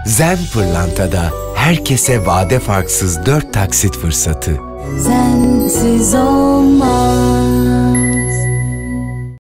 Zen Pırlanta'da herkese vade farksız 4 taksit fırsatı. Sensiz olmaz.